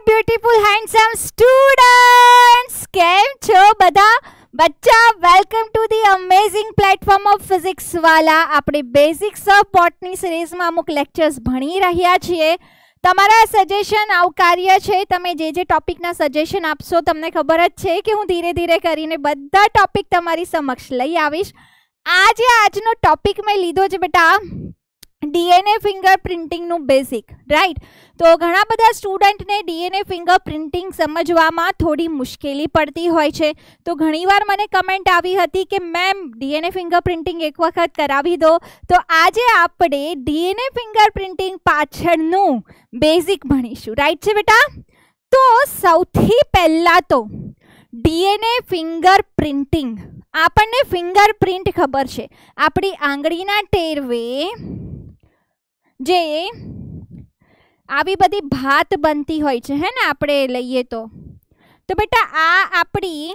beautiful handsome students, કેમ છો બધા બચ્ચા? Welcome to the amazing platform of Physics Wallah. આપણે બેઝિક્સ ઓફ બોટની સિરીઝમાં અમુક લેક્ચર્સ ભણી રહ્યા છીએ. તમારા સજેશન આવકાર્ય છે. તમે જે ટોપિકના સજેશન આપશો તમને ખબર જ છે કે હું ધીરે ધીરે કરીને બધા ટોપિક તમારી સમક્ષ લઈ આવીશ. આજનો ટોપિક મેં લીધો છે બેટા ડીએનએ ફિંગરપ્રિન્ટિંગનું બેઝિક, રાઈટ? તો ઘણા બધા સ્ટુડન્ટને ડીએનએ ફિંગરપ્રિન્ટિંગ સમજવામાં થોડી મુશ્કેલી પડતી હોય છે. તો ઘણીવાર મને કમેન્ટ આવી હતી કે મેમ ડીએનએ ફિંગરપ્રિન્ટિંગ એક વખત કરાવી દો. તો આજે આપણે ડીએનએ ફિંગરપ્રિન્ટિંગ પાછળનું બેઝિક ભણીશું, રાઈટ છે બેટા? તો સૌથી પહેલાં તો ડીએનએ ફિંગરપ્રિન્ટિંગ, આપણને ફિંગરપ્રિન્ટ ખબર છે, આપણી આંગળીના ટેરવે જે આવી બધી ભાત બનતી હોય છે, હે ને? આપણે લઈએ તો બેટા આ આપણી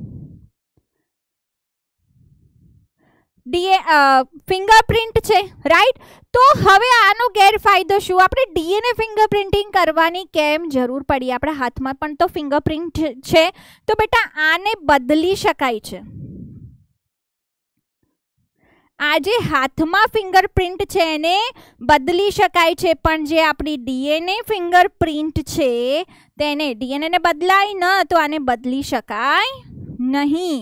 ફિંગરપ્રિન્ટ છે, રાઈટ? તો હવે આનો ગેરફાયદો શું? આપણે ડીએનએ ફિંગરપ્રિન્ટિંગ કરવાની કેમ જરૂર પડી? આપણા હાથમાં પણ તો ફિંગરપ્રિન્ટ છે. તો બેટા આને બદલી શકાય છે. આ જે હાથમાં ફિંગરપ્રિન્ટ છે એને બદલી શકાય છે, પણ જે આપણી ડીએનએ ફિંગરપ્રિન્ટ છે તેને ડીએનએ બદલાય ન તો આને બદલી શકાય નહીં.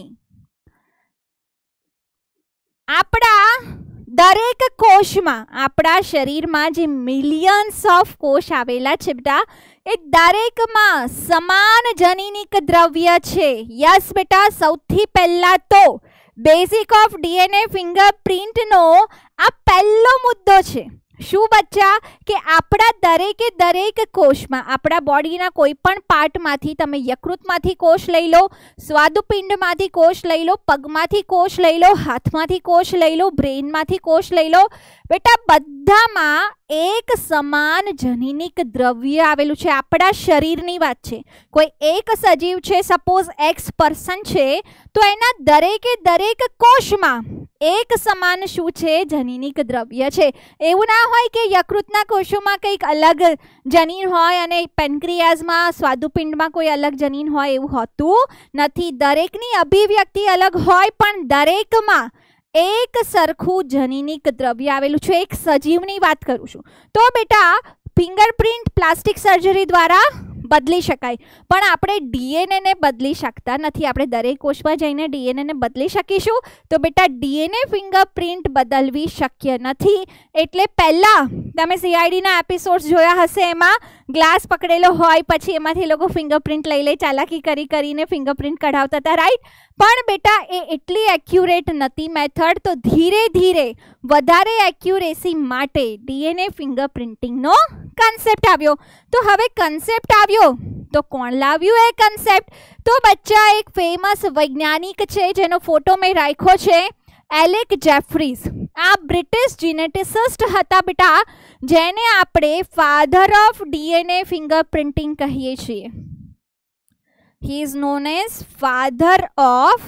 આપણા દરેક કોષમાં, આપણા શરીરમાં જે મિલિયન્સ ઓફ કોષ આવેલા છે બેટા, એ દરેકમાં સમાન જનીનિક દ્રવ્ય છે. યસ બેટા, સૌથી પહેલા તો બેઝિક ઓફ ડીએનએ ફિંગરપ્રિન્ટનો આ પહેલો મુદ્દો છે. શું બચ્ચા? કે આપણા દરેક કોષમાં, આપણા બોડીના કોઈ પણ પાર્ટમાંથી, તમે યકૃતમાંથી કોષ લઈ લો, સ્વાદુપિંડમાંથી કોષ લઈ લો, પગમાંથી કોષ લઈ લો, હાથમાંથી કોષ લઈ લો, બ્રેઇનમાંથી કોષ લઈ લો, બેટા બધામાં એક સમાન જનીનિક દ્રવ્ય આવેલું છે. આપણા શરીરની વાત છે. કોઈ એક સજીવ છે, સપોઝ એક્સ પર્સન છે, તો એના દરેક કોષમાં એક સમાન શું છે? જનીનિક દ્રવ્ય છે. એવું ના હોય કે યકૃતના કોષોમાં કંઈક અલગ જનીન હોય અને પેન્ક્રિયાઝમાં, સ્વાદુપિંડમાં કોઈ અલગ જનીન હોય, એવું હોતું નથી. દરેકની અભિવ્યક્તિ અલગ હોય પણ દરેકમાં એક સરખું જનીનિક દ્રવ્ય આવેલું છે. એક સજીવની વાત કરું છું. તો બેટા ફિંગરપ્રિન્ટ પ્લાસ્ટિક સર્જરી દ્વારા બદલી શકાય, પણ આપણે ડીએનએને બદલી શકતા નથી. આપણે દરેક કોષમાં જઈને ડીએનએને બદલી શકીશું? તો બેટા ડીએનએ ફિંગરપ્રિન્ટ બદલવી શક્ય નથી. એટલે પહેલા તમે સીઆઈડીના એપિસોડ્સ જોયા હશે, એમાં ગ્લાસ પકડેલો હોય, પછી એમાંથી લોકો ફિંગરપ્રિન્ટ લઈ ચાલાકી કરીને ફિંગરપ્રિન્ટ કઢાવતા હતા, રાઈટ? પણ બેટા એ એટલી એક્યુરેટ નથી મેથડ. તો ધીરે ધીરે વધારે એક્યુરેસી માટે ડીએનએ ફિંગરપ્રિન્ટિંગનો કન્સેપ્ટ આવ્યો. તો હવે કન્સેપ્ટ આવ્યો તો કોણ લાવ્યું એ કન્સેપ્ટ? તો બચ્ચા એક ફેમસ વૈજ્ઞાનિક છે જેનો ફોટો મેં રાખ્યો છે, એલેક જેફરીઝ. આ બ્રિટિશ જીનેટિસિસ્ટ હતા બેટા, જેને આપણે ફાધર ઓફ ડીએનએ ફિંગરપ્રિન્ટિંગ કહીએ છીએ. He is known as father of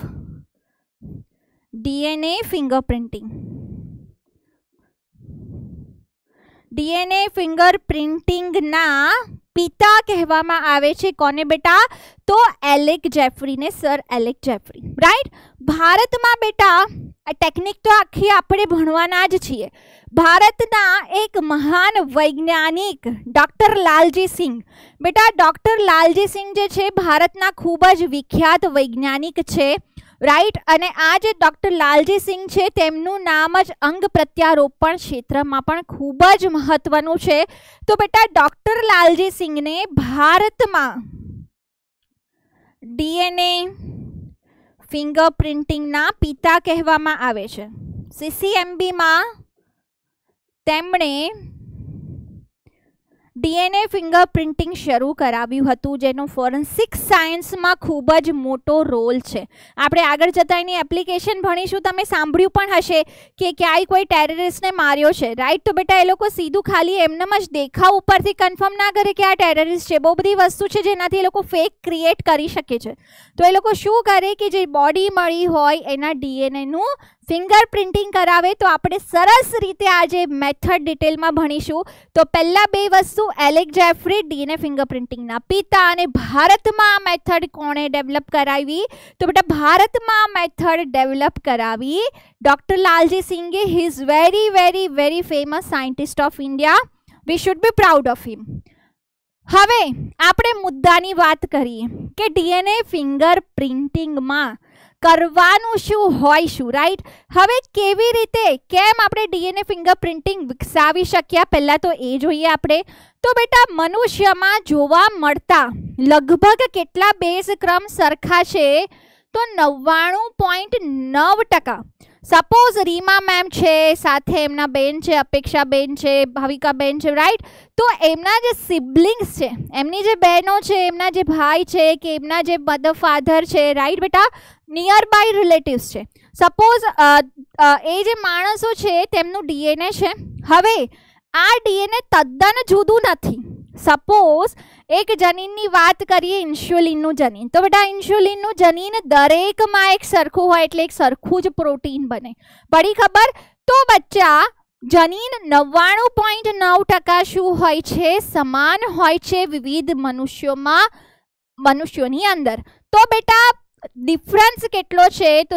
DNA fingerprinting. DNA fingerprinting ના પિતા કહેવામાં આવે છે. કોને બેટા? તો એલેક જેફરીને, સર એલેક જેફરી, રાઈટ? ભારતમાં બેટા આ ટેકનિક તો આખી આપણે ભણવાના જ છીએ. ભારતના એક મહાન વૈજ્ઞાનિક ડૉક્ટર લાલજી સિંહ, બેટા ડૉક્ટર લાલજી સિંહ જે છે ભારતના ખૂબ જ વિખ્યાત વૈજ્ઞાનિક છે, રાઈટ? અને આ જે ડૉક્ટર લાલજી સિંહ છે તેમનું નામ જ અંગ પ્રત્યારોપણ ક્ષેત્રમાં પણ ખૂબ જ મહત્વનું છે. તો બેટા ડૉક્ટર લાલજી સિંહને ભારતમાં ડીએનએ ફિંગરપ્રિન્ટિંગના પિતા કહેવામાં આવે છે. સીસીએમબીમાં તેમણે ડીએનએ ફિંગરપ્રિન્ટિંગ શરૂ કરાવ્યું હતું, જેનો ફોરેન્સિક સાયન્સમાં ખૂબ જ મોટો રોલ છે. આપણે આગળ જતા એની એપ્લિકેશન ભણીશું. તમે સાંભળ્યું પણ હશે કે ક્યાંય કોઈ ટેરરિસ્ટને માર્યો છે, રાઈટ? તો બેટા એ લોકો સીધું ખાલી એમનેમ જ દેખાવ ઉપરથી કન્ફર્મ ના કરે કે આ ટેરરિસ્ટ છે. બહુ બધી વસ્તુ છે જેનાથી એ લોકો ફેક ક્રિએટ કરી શકે છે. તો એ લોકો શું કરે કે જે બોડી મળી હોય એના ડીએનએનું ફિંગર પ્રિન્ટિંગ કરાવે તો આપણે સરસ રીતે આજે મેથડ ડિટેલમાં ભણીશું. તો પહેલા બે વસ્તુ, એલેક જેફરી ડીએનએ ફિંગર પ્રિન્ટિંગના પિતા, અને ભારતમાં આ મેથડ કોણે ડેવલપ કરાવી? તો બેટા ભારતમાં આ મેથડ ડેવલપ કરાવી ડોક્ટર લાલજી સિંઘે. He is very very very famous scientist of India. We should be proud of him. હવે આપણે મુદ્દાની વાત કરીએ કે ડીએનએ ફિંગર પ્રિન્ટિંગમાં કરવાનું શું હોય શું, રાઈટ? હવે કેવી રીતે, કેમ આપણે ડીએનએ ફિંગર પ્રિન્ટિંગ વિકસાવી શક્યા, પહેલા તો એ જોઈએ આપણે. તો બેટા મનુષ્યમાં જોવા મળતા લગભગ કેટલા બેઝ ક્રમ સરખા છે? તો 99.9%. સપોઝ રીમા મેમ છે, સાથે એમના બેન છે, અપેક્ષા બેન છે, ભાવિકા બેન છે, રાઈટ? તો એમના જે સિબ્લિંગ્સ છે, એમની જે બહેનો છે, એમના જે ભાઈ છે કે એમના જે મધર ફાધર છે, રાઈટ બેટા, નિયર બાય રિલેટિવ્સ છે. સપોઝ એ જે માણસો છે તેમનું ડીએનએ છે. હવે આ ડીએનએ તદ્દન જુદું નથી. સપોઝ એક જનીનની વાત કરીએ, ઇન્સ્યુલિનનું જનીન. તો બેટા ઇન્સ્યુલિનનું જનીન દરેકમાં એક સરખું હોય એટલે એક સરખું જ પ્રોટીન બને. પડી ખબર? તો બચ્ચા જનીન 99.9% શું હોય છે? સમાન હોય છે વિવિધ મનુષ્યોની અંદર. તો બેટા ડિફરન્સ કેટલો છે? તો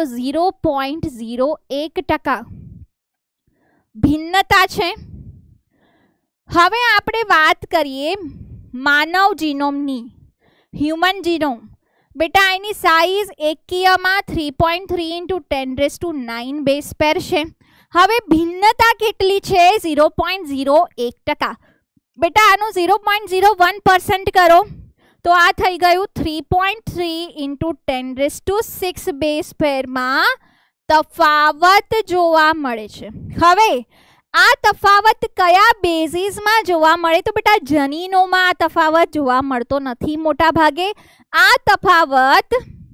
0.01% ભિન્નતા છે. હવે આપણે વાત કરીએ માનવ જીનોમની, હ્યુમન જીનોમ. બેટા એની સાઇઝ એકકીયમાં 3.3 × 10⁹ બેઝ પેર છે. હવે ભિન્નતા કેટલી છે? 0.01%. બેટા આનું 0.01% કરો તો આ થઈ ગયું 3.3 × 10⁶ બેઝ પેરમાં તફાવત જોવા મળે છે. હવે આ તફાવત કયા બેઝિસમાં જોવા મળે? તો બેટા જનીનોમાં આ તફાવત જોવા મળતો નથી મોટા ભાગે. આ તફાવત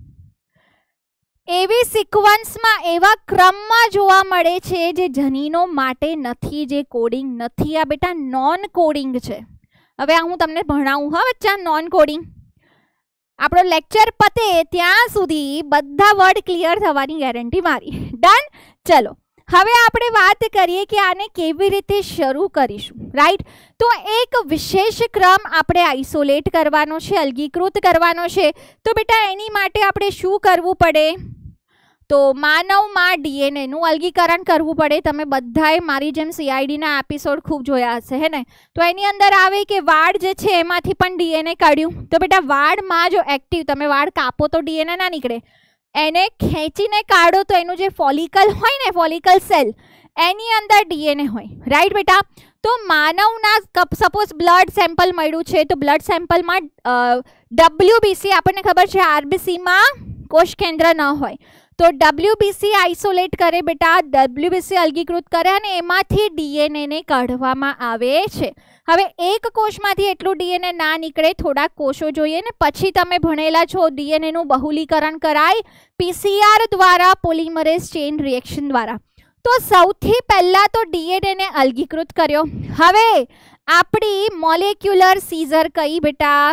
એવી સિક્વન્સમાં, એવા ક્રમમાં જોવા મળે છે જે જનીનો માટે નથી, જે કોડિંગ નથી. આ બેટા નોન કોડિંગ છે. હવે હું તમને ભણાવું હા બચ્ચા, નોન કોડિંગ. આપણો લેક્ચર પતે ત્યાં સુધી બધા વર્ડ ક્લિયર થવાની ગેરંટી મારી. ડન? ચલો હવે આપણે વાત કરીએ કે આને કેવી રીતે શરૂ કરીશું, રાઈટ? તો એક વિશેષ ક્રમ આપણે આઇસોલેટ કરવાનો છે, અલગીકૃત કરવાનો છે. તો બેટા એની માટે આપણે શું કરવું પડે? તો માનવમાં ડીએનએનું અલગીકરણ કરવું પડે. તમે બધાએ મારી જેમ સીઆઈડીના એપિસોડ ખૂબ જોયા હશે, હે ને? તો એની અંદર આવે કે વાળ જે છે એમાંથી પણ ડીએનએ કાઢ્યું. તો બેટા વાળમાં જો એક્ટિવ, તમે વાળ કાપો તો ડીએનએ ના નીકળે, એને ખેંચીને કાઢો તો એનું જે ફોલિકલ હોય ને, ફોલિકલ સેલ, એની અંદર ડીએનએ હોય, રાઈટ બેટા? તો માનવના સપોઝ બ્લડ સેમ્પલ મળ્યું છે, તો બ્લડ સેમ્પલમાં WBC આપણને ખબર છે, આરબીસીમાં કોષ કેન્દ્ર ન હોય. તો WBC આઇસોલેટ કરે બેટા, WBC અલગીકૃત કરે અને એમાંથી ડીએનએને કાઢવામાં આવે છે. હવે એક કોષમાંથી એટલું ડીએનએ ના નીકળે, થોડાક કોષો જોઈએ ને. પછી તમે ભણેલા છો ડીએનએનું બહુલીકરણ કરાય PCR દ્વારા, પોલિમરેઝ ચેઇન રિએક્શન દ્વારા. તો સૌથી પહેલા તો ડીએનએને અલગીકૃત કર્યો. હવે આપણી મોલેક્યુલર સીઝર કઈ બેટા?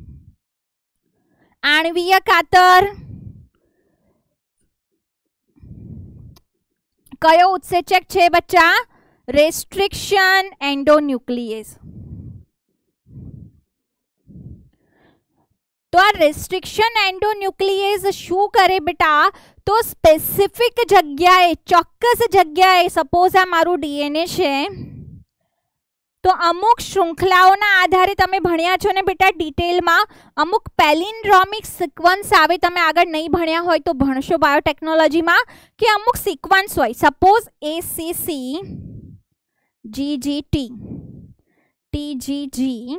આણ્વીય કાતર. કયો ઉત્સેચક છે બચ્ચા? Restriction endonuclease. તો આ રેસ્ટ્રિક્શન એન્ડોન્યુક્લિયેઝ શું કરે બેટા? તો સ્પેસિફિક જગ્યાએ, ચોક્કસ જગ્યાએ, સપોઝ આ મારું ડીએનએ છે, તો અમુક શૃંખલાઓના આધારે તમે ભણ્યા છો ને બેટા ડિટેલમાં, અમુક પેલિન્ડ્રોમિક સિક્વન્સ આવે. તમે આગળ નહીં ભણ્યા હોય તો ભણશો બાયોટેકનોલોજીમાં કે અમુક સિક્વન્સ હોય. Suppose ACC GGT TGG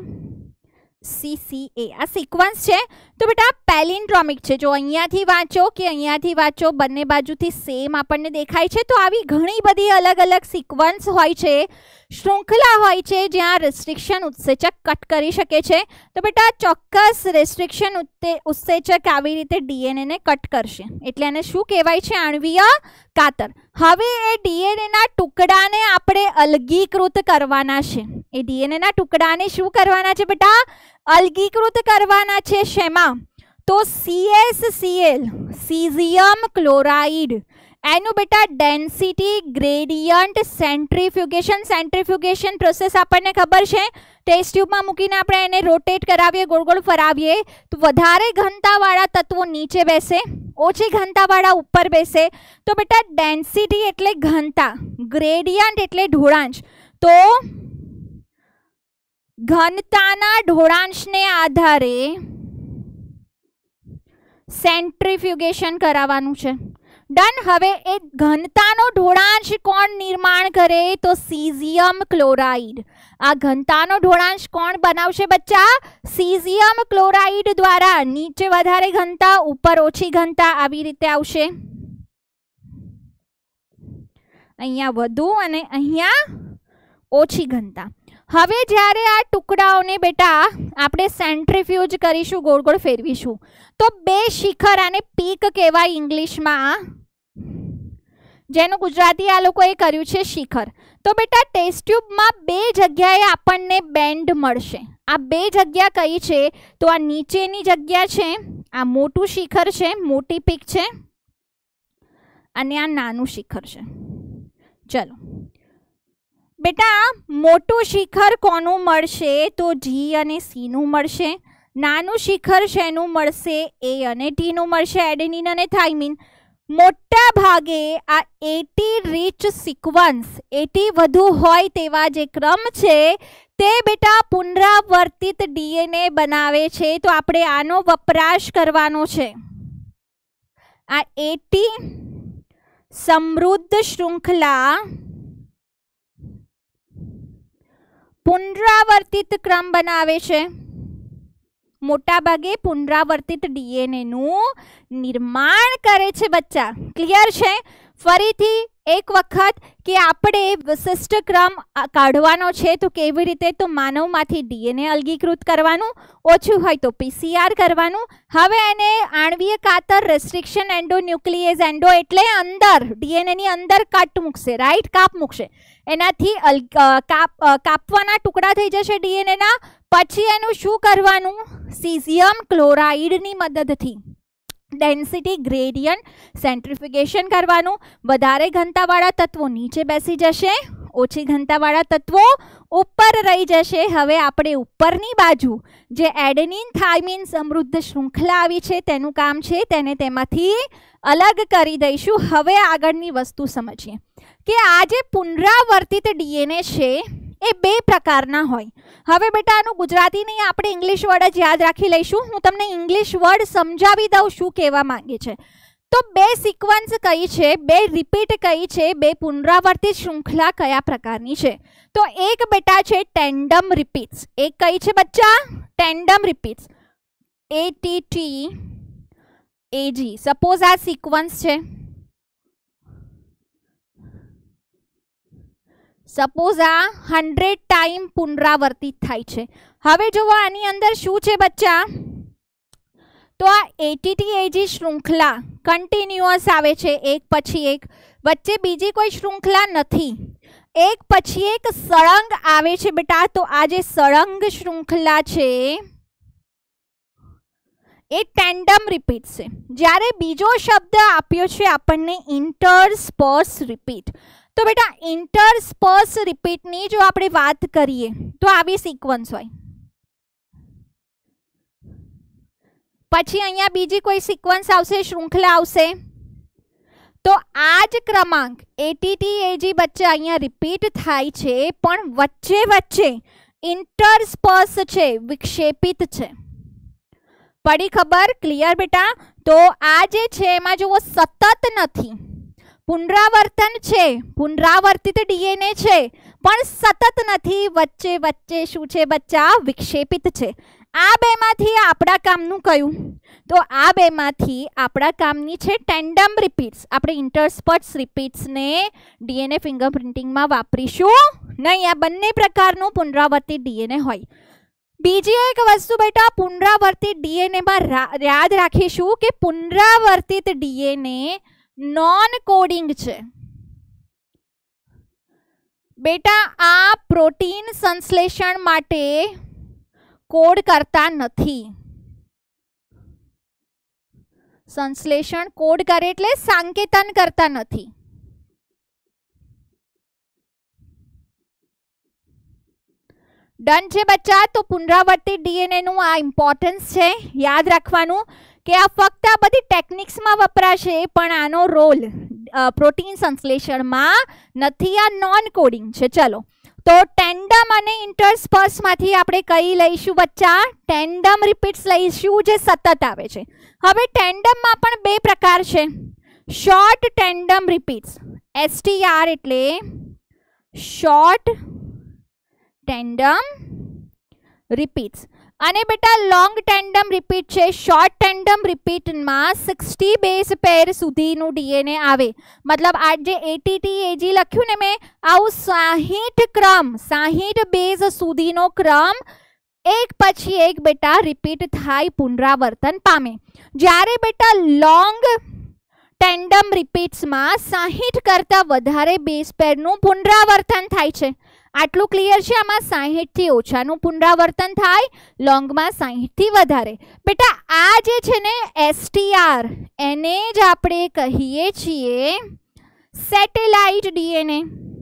CCA આ સિક્વન્સ છે. તો બેટા પેલિન્ડ્રોમિક છે. જો અહીંયાથી વાંચો કે અહીંયાથી વાંચો, બંને બાજુથી સેમ આપણને દેખાય છે. તો આવી ઘણી બધી અલગ અલગ સિક્વન્સ હોય છે, શૃંખલા હોય છે જ્યાં રેસ્ટ્રિક્શન ઉત્સેચક કટ કરી શકે છે. તો બેટા ચોક્કસ રેસ્ટ્રિક્શન ઉત્સેચક આવી રીતે ડીએનએને કટ કરશે, એટલે એને શું કહેવાય છે? આણ્વીય કાતર. હવે એ ડીએનએના ટુકડાને આપણે અલગીકૃત કરવાના છે. એ ડીએનએના ટુકડાને શું કરવાના છે બેટા? અલગીકૃત કરવાના છે. શેમાં? તો CSCl, સીઝિયમ ક્લોરાઇડ, એનું બેટા ડેન્સિટી ગ્રેડિયન્ટ સેન્ટ્રીફ્યુગેશન પ્રોસેસ આપણને ખબર છે. ટેસ્ટ ટ્યુબમાં મૂકીને આપણે એને રોટેટ કરાવીએ, ગોળ ગોળ ફરાવીએ તો વધારે ઘનતાવાળા તત્વો નીચે બેસે, ઓછી ઘનતાવાળા ઉપર બેસે. તો બેટા ડેન્સિટી એટલે ઘનતા, ગ્રેડિયન્ટ એટલે ઢોળાંશ. તો ઘનતાના ઢોળાંશને આધારે સેન્ટ્રીફ્યુગેશન કરાવવાનું છે. ડન. હવે એ ઘનતાનો ઢોળાંશ કોણ નિર્માણ કરે? તો સીઝિયમ ક્લોરાઇડ. આ ઘનતાનો ઢોળાંશ કોણ બનાવશે બચ્ચા? સીઝિયમ ક્લોરાઇડ દ્વારા. નીચે વધારે ઘનતા, ઉપર ઓછી ઘનતા, આવી રીતે આવશે. અહીંયા વધુ અને અહીંયા ઓછી ઘનતા. હવે જ્યારે આ ટુકડાઓને બેટા આપણે સેન્ટ્રીફ્યુજ કરીશું, ગોળ ગોળ ફેરવીશું, તો બે શિખર અને પીક કહેવાય ઇંગ્લિશમાં, જેનું ગુજરાતી આ લોકોએ કર્યું છે શિખર. તો બેટા ટેસ્ટ ટ્યુબમાં બે જગ્યાએ આપણને બેન્ડ મળશે. આ બે જગ્યા કઈ છે? તો આ નીચેની જગ્યા છે, આ મોટું શિખર છે, મોટી પીક છે, અને આ નાનું શિખર છે. ચલો બેટા મોટું શિખર કોનું મળશે? તો જી અને સી નું મળશે. નાનું શિખર શેનું મળશે? એ અને ટી નું મળશે, એડેનિન અને થાઇમિન. મોટા ભાગે આ એટી રીચ સિક્વન્સ, એટી વધુ હોય તેવા જે ક્રમ છે તે બેટા પુનરાવર્તિત ડીએનએ બનાવે છે. તો આપણે આનો વપરાશ કરવાનો છે. આ એટી સમૃદ્ધ શૃંખલા પુનરાવર્તિત ક્રમ બનાવે છે. મોટા ભાગે પુનરાવર્તિત ડીએનએ નું નિર્માણ કરે છે બચ્ચા. ક્લિયર છે? ફરીથી એક વખત કે આપણે વિશિષ્ટ ક્રમ કાઢવાનો છે તો કેવી રીતે? તો માનવમાંથી ડીએનએ અલગીકૃત કરવાનું, ઓછું હોય તો પીસીઆર કરવાનું. હવે એને આણ્વીય કાતર રેસ્ટ્રિક્શન એન્ડોન્યુક્લિયેઝ, એન્ડો એટલે અંદર, ડીએનએ ની અંદર કટ મૂકશે, રાઈટ, કાપ મૂકશે. એનાથી કાપવાના ટુકડા થઈ જશે ડીએનએ ના. પછી એનું શું કરવાનું? સીઝિયમ ક્લોરાઇડની મદદથી ડેન્સિટી ગ્રેડિયન્ટ સેન્ટ્રીફ્યુગેશન કરવાનું. વધારે ઘનતાવાળા તત્વો નીચે બેસી જશે, ઓછી ઘનતાવાળા તત્વો ઉપર રહી જશે. હવે આપણે ઉપરની બાજુ જે એડેનિન થાઇમિન સમૃદ્ધ શૃંખલા આવી છે તેનું કામ છે, તેને તેમાંથી અલગ કરી દઈશું. હવે આગળની વસ્તુ સમજીએ કે આ જે પુનરાવર્તિત ડીએનએ છે એ બે પ્રકારના હોય. હવે બેટા આનું ગુજરાતી નહીં, આપણે ઇંગ્લિશ વર્ડ જ યાદ રાખી લઈશું. હું તમને ઇંગ્લિશ વર્ડ સમજાવી દઉં શું કહેવા માંગે છે. તો બે સિક્વન્સ કઈ છે, બે રિપીટ કઈ છે, બે પુનરાવર્તિત શૃંખલા કયા પ્રકારની છે? તો એક બેટા છે ટેન્ડમ રિપીટ્સ. એક કઈ છે બચ્ચા? Tandem repeats, ATT AG. Suppose આ સિક્વન્સ છે, સપોઝ આ 100 ટાઈમ પુનરાવર્તિત થાય છે. હવે જો આની અંદર શું છે બચ્ચા? તો આ એટીટી એજી શૃંખલા કન્ટિન્યુઅસ આવે છે, એક પછી એક, વચ્ચે બીજી કોઈ શૃંખલા નથી, એક પછી એક સળંગ આવે છે બેટા. તો આ જે સળંગ શૃંખલા છે એ ટેન્ડમ રિપીટ છે. જ્યારે બીજો શબ્દ આપ્યો છે આપણને ઇન્ટરસ્પર્સ રિપીટ. તો બેટા ઇન્ટરસ્પર્સ રિપીટની જો આપણે વાત કરીએ તો આવી સિક્વન્સ હોય, પછી અહીંયા બીજી કોઈ સિક્વન્સ આવશે, શૃંખલા આવશે. તો આ જ ક્રમાંક એટીટી એજી વચ્ચે અહીંયા રિપીટ થાય છે, પણ વચ્ચે વચ્ચે ઇન્ટરસ્પર્સ છે, વિક્ષેપિત છે. પડી ખબર? ક્લિયર બેટા? તો આ જે છે એમાં જુઓ સતત નથી, પુનરાવર્તન છે, પુનરાવર્તિત ડીએનએ છે, પણ સતત નથી, વચ્ચે વચ્ચે શું છે બચ્ચા? વિક્ષેપિત છે. આ બેમાંથી આપણા કામનું કયું? તો આ બેમાંથી આપણા કામની છે ટેન્ડમ રિપીટ્સ. આપણે ઇન્ટરસ્પર્સ રિપીટ્સને ડીએનએ ફિંગરપ્રિન્ટિંગમાં વાપરીશું નહીં. આ બંને પ્રકારનું પુનરાવર્તિત ડીએનએ હોય. બીજી એક વસ્તુ બેટા પુનરાવર્તિત ડીએનએમાં યાદ રાખીશું કે પુનરાવર્તિત ડીએનએ નોન કોડિંગ છે બેટા. આ પ્રોટીન સંશ્લેષણ માટે કોડ કરતા નથી. સંશ્લેષણ કોડ કરે એટલે સંકેતન કરતા નથી. ડન છે બચ્ચા. તો પુનરાવર્તિત ડીએનએ નું આ ઇમ્પોર્ટન્સ છે, યાદ રાખવાનું કે આ ફક્ત આ બધી ટેકનિક્સમાં વપરાશે પણ આનો રોલ પ્રોટીન સંશ્લેષણમાં નથી. આ નોન કોડિંગ છે. ચલો તો ટેન્ડમ અને ઇન્ટરસ્પર્સમાંથી આપણે કઈ લઈશું બચ્ચા? ટેન્ડમ રિપીટ્સ લઈશું જે સતત આવે છે. હવે ટેન્ડમમાં પણ બે પ્રકાર છે. શોર્ટ ટેન્ડમ રિપીટ્સ, STR એટલે શોર્ટ ટેન્ડમ રિપીટ્સ, અને બેટા લોંગ ટેન્ડમ રિપીટ છે. શોર્ટ ટેન્ડમ રિપીટમાં 60 બેઝ પેર સુધીનું ડીએનએ આવે. મતલબ આ જે ATT AG લખ્યું ને મેં, આવું 60 બેઝ સુધીનો ક્રમ એક પછી એક બેટા રિપીટ થાય, પુનરાવર્તન પામે. જ્યારે બેટા લોંગ ટેન્ડમ રિપીટ્સમાં 60 કરતાં વધારે બેઝ પેરનું પુનરાવર્તન થાય છે. આટલું ક્લિયર છે? આમાં 60 થી ઓછાનું પુનરાવર્તન થાય, લોંગમાં 60 થી વધારે. બેટા આ જે છે ને STR, એને જ આપણે કહીએ છીએ સેટેલાઇટ ડીએનએ.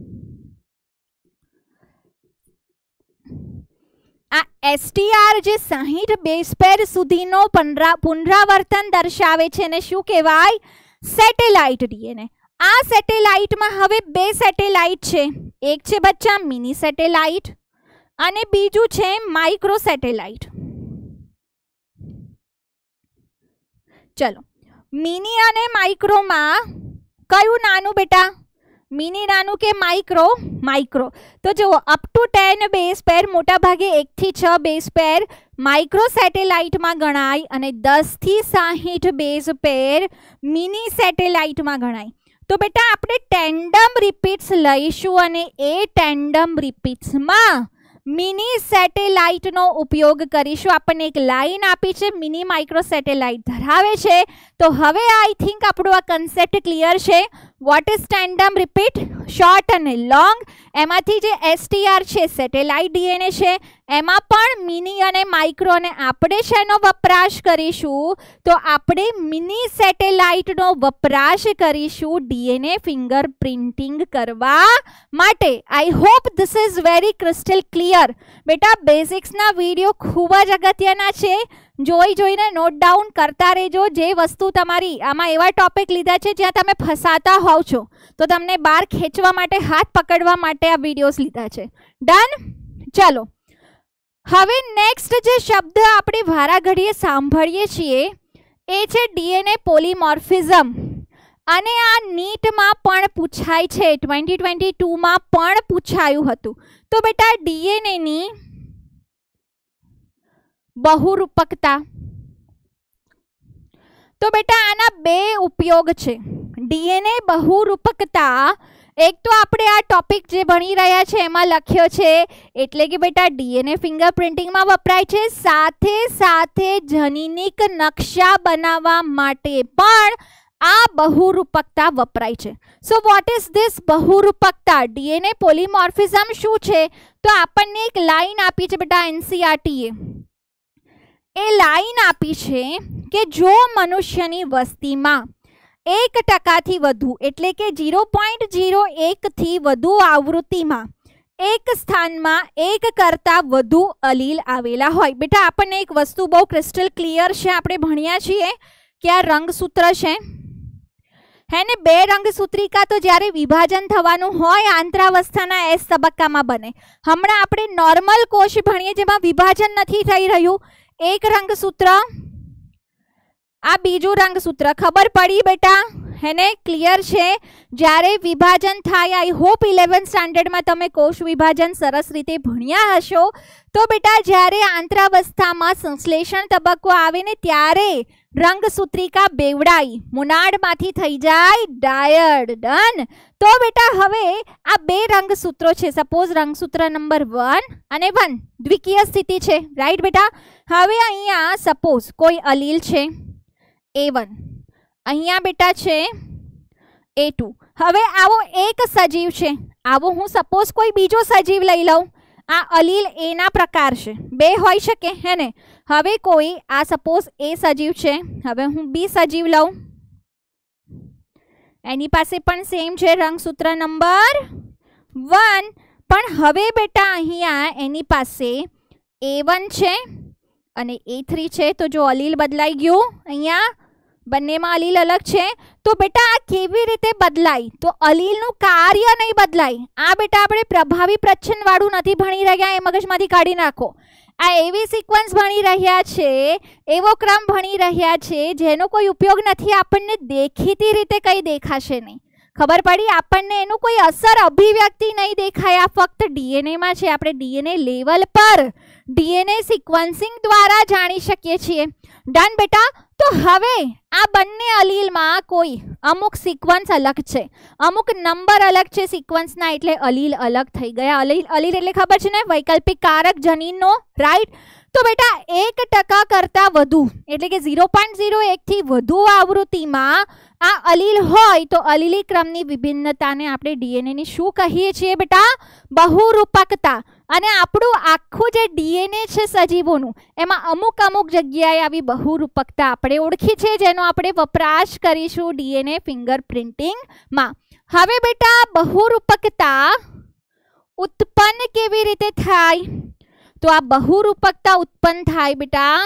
આ STR જે 60 બેઝ પેર સુધીનો પુનરાવર્તન દર્શાવે છે ને શું કહેવાય? Satellite DNA. આ સેટેલાઇટમાં હવે બે સેટેલાઇટ છે. એક છે બચ્ચા મિની સેટેલાઇટ અને બીજું છે માઇક્રો સેટેલાઇટ. ચલો મિની અને માઇક્રોમાં કયું નાનું બેટા? મિની નાનું કે માઇક્રો? માઇક્રો. તો જુઓ અપ ટુ 10 બેઝ પેર, મોટા ભાગે 1 થી 6 બેઝ પેર માઇક્રો સેટેલાઇટમાં ગણાય અને 10 થી 60 બેઝ પેર મિની સેટેલાઇટમાં ગણાય. તો બેટા આપણે ટેન્ડમ રિપીટ્સ લઈશું અને એ ટેન્ડમ રિપીટ્સમાં મિની સેટેલાઇટનો ઉપયોગ કરીશું. આપણને એક લાઈન આપી છે, મિની માઇક્રો સેટેલાઇટ ધરાવે છે. તો હવે આઈ થિંક આપણો આ કન્સેપ્ટ ક્લિયર છે. What is tandem repeat? Short અને લોંગ. એમાંથી જે STR છે સેટેલાઇટ ડીએનએ છે, એમાં પણ મિની અને માઇક્રો, અને આપણે શેનો વપરાશ કરીશું? તો આપણે મિની સેટેલાઇટનો વપરાશ કરીશું ડીએનએ ફિંગર પ્રિન્ટિંગ કરવા માટે. I hope this is very crystal clear. બેટા બેઝિક્સના વિડીયો ખૂબ જ અગત્યના છે. જોઈને નોટ ડાઉન કરતા રહેજો. જે વસ્તુ તમારી આમાં એવા ટોપિક લીધા છે જ્યાં તમે ફસાતા હોવ છો, તો તમને બહાર ખેંચવા માટે, હાથ પકડવા માટે આ વિડીયોઝ લીધા છે. ડન? ચલો હવે નેક્સ્ટ જે શબ્દ આપણે વારાઘડીએ સાંભળીએ છીએ એ છે ડીએનએ પોલીમોર્ફિઝમ. અને આ નીટમાં પણ પૂછાય છે, 2022માં પણ પૂછાયું હતું. તો બેટા ડીએનએની બહુરૂપકતા. તો બેટા આના બે ઉપયોગ છે. ડીએનએ બહુરૂપકતા એક તો આપણે આ ટોપિક જે ભણી રહ્યા છે એમાં લખ્યો છે, એટલે કે બેટા ડીએનએ ફિંગરપ્રિન્ટિંગમાં વપરાય છે. સાથે સાથે જનીનિક નકશા બનાવવા માટે પણ આ બહુરૂપકતા વપરાય છે. સો વોટ ઇઝ ધીસ બહુરૂપકતા? ડીએનએ પોલીમોર્ફિઝમ શું છે? તો આપણને એક લાઈન આપી છે બેટા NCERTએ. એ લાઈન આપી છે કે જો મનુષ્યની વસ્તીમાં 1% વધુ, એટલે કે 0.01 થી વધુ આવૃત્તિમાં એક સ્થાનમાં એક કરતાં વધુ અલીલ આવેલા હોય. બેટા આપણને એક વસ્તુ બહુ ક્રિસ્ટલ ક્લિયર છે, આપણે ભણ્યા છીએ કે આ રંગસૂત્ર છે હે ને. બે રંગસૂત્રિકા તો જ્યારે વિભાજન થવાનું હોય આંતરાવસ્થાના S તબક્કામાં બને. હમણાં આપણે નોર્મલ કોષ ભણીએ જેમાં વિભાજન નથી થઈ રહ્યું. એક રંગસૂત્ર, આ બીજું રંગસૂત્ર. ખબર પડી બેટા? હેને ક્લિયર છે? જ્યારે વિભાજન થાય, આઈ હોપ 11th સ્ટાન્ડર્ડમાં તમે કોષ વિભાજન સરસ રીતે ભણ્યા હશો. તો બેટા જ્યારે આંતરાવસ્થામાં સંશ્લેષણ તબક્કો આવે ને ત્યારે રંગસૂત્રિકા બેવડાઈ, મોનાડમાંથી થઈ જાય ડાયડ. ડન? તો બેટા હવે આ બે રંગસૂત્રો છે. સપોઝ રંગસૂત્ર નંબર 1 અને 1 દ્વિકીય સ્થિતિ છે, રાઈટ બેટા? હવે અહીંયા સપોઝ કોઈ અલીલ છે A1, અહીંયા બેટા છે A2. હવે આવો એક સજીવ છે, આવો હું સપોઝ કોઈ બીજો સજીવ લઈ લઉં. આ અલીલ એના પ્રકાર છે, બે હોઈ શકે હે ને. હવે કોઈ આ સપોઝ એ સજીવ છે, હવે હું બી સજીવ લઉં, એની પાસે પણ સેમ છે રંગસૂત્ર નંબર 1, પણ હવે બેટા અહીંયા એની પાસે A1 છે અને A3 છે. તો જો અલીલ બદલાઈ ગયું, અહીંયા બંનેમાં અલીલ અલગ છે. તો બેટા આ કેવી રીતે બદલાય? તો અલીલનું કાર્ય નહીં બદલાય. આ બેટા આપણે પ્રભાવી પ્રચ્છન્ન વાળું નથી ભણી રહ્યા, એ મગજમાંથી કાઢી નાખો. આ એવી સિક્વન્સ ભણી રહ્યા છે, એવો ક્રમ ભણી રહ્યા છે જેનો કોઈ ઉપયોગ નથી. આપણને દેખીતી રીતે કંઈ દેખાશે નહીં, ખબર પડી? આપણને એનું કોઈ અસર અભિવ્યક્તિ નહીં દેખાય. આ ફક્ત ડીએનએમાં છે. આપણે ડીએનએ લેવલ પર ડીએનએ સિક્વન્સિંગ દ્વારા જાણી શકીએ છીએ. ડન બેટા? તો હવે આ બંને અલીલમાં કોઈ અમુક સિક્વન્સ અલગ છે, અમુક નંબર અલગ છે સિક્વન્સના, એટલે અલીલ અલગ થઈ ગયા. અલીલ એટલે ખબર છે ને, વૈકલ્પિક કારક જનીનનો, રાઈટ? તો બેટા 1% કરતાં વધુ એટલે કે 0.01 થી વધુ આવૃત્તિમાં આ અલીલ હોય તો અલીલી ક્રમની વિભિન્નતાને આપણે ડીએનએની શું કહીએ છીએ બેટા? બહુરૂપકતા. અને આપણું આખું જે ડીએનએ છે સજીવોનું, એમાં અમુક જગ્યાએ આવી બહુરૂપકતા આપણે ઓળખી છે, જેનો આપણે વપરાશ કરીશું ડીએનએ ફિંગરપ્રિન્ટિંગમાં. હવે બેટા બહુરૂપકતા ઉત્પન્ન કેવી રીતે થાય? તો આ બહુરૂપકતા ઉત્પન્ન થાય બેટા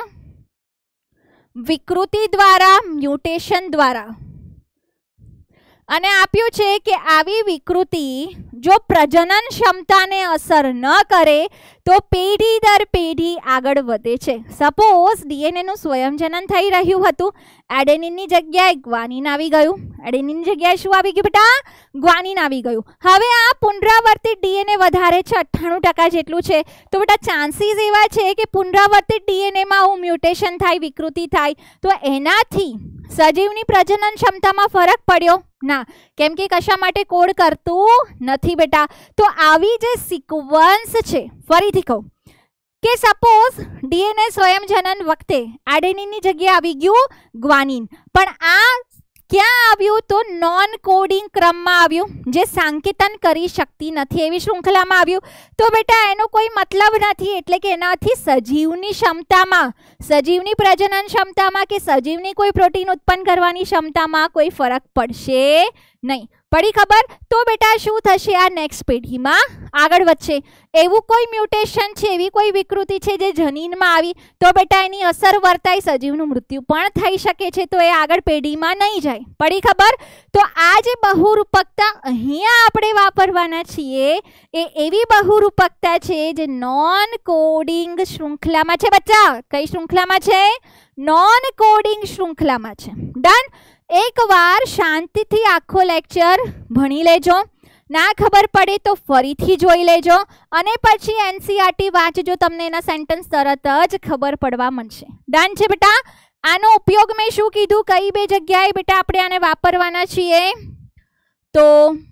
વિકૃતિ દ્વારા, મ્યુટેશન દ્વારા. અને આપ્યું છે કે આવી વિકૃતિ જો પ્રજનન ક્ષમતાને અસર ન કરે તો પેઢી દર પેઢી આગળ વધે છે. સપોઝ ડીએનએનું સ્વયંજનન થઈ રહ્યું હતું, એડેનિનની જગ્યાએ ગ્વાનિન આવી ગયું. એડેનિનની જગ્યાએ શું આવી ગયું બેટા? ગ્વાનિન આવી ગયું. હવે આ પુનરાવર્તિત ડીએનએ વધારે છે, 98% જેટલું છે. તો બેટા ચાન્સીસ એવા છે કે પુનરાવર્તિત ડીએનએમાં આવું મ્યુટેશન થાય, વિકૃતિ થાય, તો એનાથી સજીવની પ્રજનન ક્ષમતામાં ફરક પડ્યો ના, કેમ કે કશા માટે કોડ કરતું નથી બેટા. તો આવી જે સિક્વન્સ છે, ફરીથી કહું કે સપોઝ ડીએનએ સ્વયંજનન વખતે એડેનિનની જગ્યાએ આવી ગયું ગ્વાનિન, પણ આ ક્યાં આવ્યું? તો નોન કોડિંગ ક્રમમાં આવ્યું, જે સાંકેતન કરી શકતી નથી એવી શૃંખલામાં આવ્યું. તો બેટા એનો કોઈ મતલબ નથી, એટલે કે એનાથી સજીવની ક્ષમતામાં, સજીવની પ્રજનન ક્ષમતામાં કે સજીવની કોઈ પ્રોટીન ઉત્પન્ન કરવાની ક્ષમતામાં કોઈ ફરક પડશે નહીં. પડી ખબર? તો બેટા શું થશે? આ નેક્સ્ટ પેઢીમાં આગળ વધશે. એવું કોઈ મ્યુટેશન છે, એવી કોઈ વિકૃતિ છે જે જનીનમાં આવી, તો બેટા એની અસર વર્તાય, સજીવનું મૃત્યુ પણ થઈ શકે છે, તો એ આગળ પેઢીમાં નહીં જાય. પડી ખબર? તો આ જે બહુરૂપકતા અહીંયા આપણે વાપરવાના છીએ, એ એવી બહુરૂપકતા છે જે નોન કોડિંગ શૃંખલામાં છે. બચ્ચા કઈ શૃંખલામાં છે? નોન કોડિંગ શૃંખલામાં છે. ડન? એકવાર શાંતિથી આખો લેક્ચર ભણી લેજો, ના ખબર પડે તો ફરીથી જોઈ લેજો, અને પછી એનસીઈઆરટી વાંચજો, તમને એના સેન્ટેન્સ તરત જ ખબર પડવા મળશે. ડન છે બેટા? આનો ઉપયોગ મેં શું કીધું, કઈ બે જગ્યાએ બેટા આપણે આને વાપરવાના છીએ? તો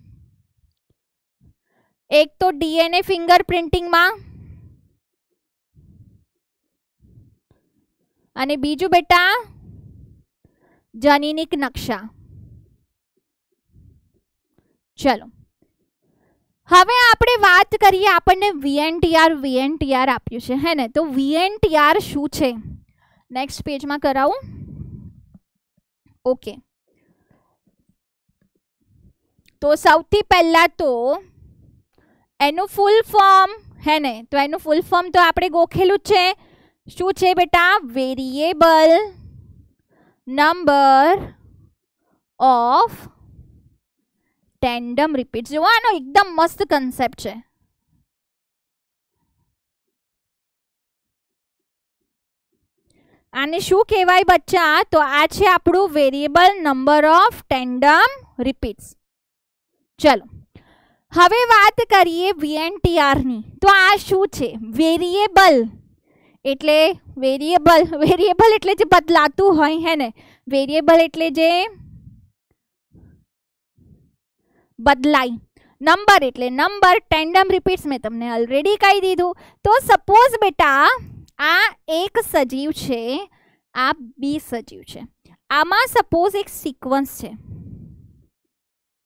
એક તો ડીએનએ ફિંગરપ્રિન્ટિંગમાં, અને બીજું બેટા જનીનિક નકશા. ચલો હવે આપણે વાત કરીએ, આપણને વીએનટીઆર આપ્યું છે, હે ને? તો વીએનટીઆર શું છે? નેક્સ્ટ પેજમાં કરાવું. ઓકે, તો સૌથી પહેલા તો એનું ફૂલ ફોર્મ, હે ને? તો એનું ફૂલ ફોર્મ તો આપણે ગોખેલું જ છે. શું છે બેટા? Variable number of tandem repeats. જો આનો એકદમ મસ્ત કન્સેપ્ટ છે. આને શું કહેવાય બચ્ચા? તો આ છે આપણું variable number of tandem repeats. ચલો હવે વાત કરીએ વીએનટીઆર ની. તો આ શું છે? વેરિયેબલ એટલે વેરિયેબલ એટલે જે બદલાતું હોય, હે ને? વેરિયેબલ એટલે જે બદલાય. નંબર એટલે નંબર. ટેન્ડમ રિપીટ્સ મેં તમને ઓલરેડી કહી દીધું. તો સપોઝ બેટા આ એક સજીવ છે, આ બી સજીવ છે, આમાં સપોઝ એક સિક્વન્સ છે.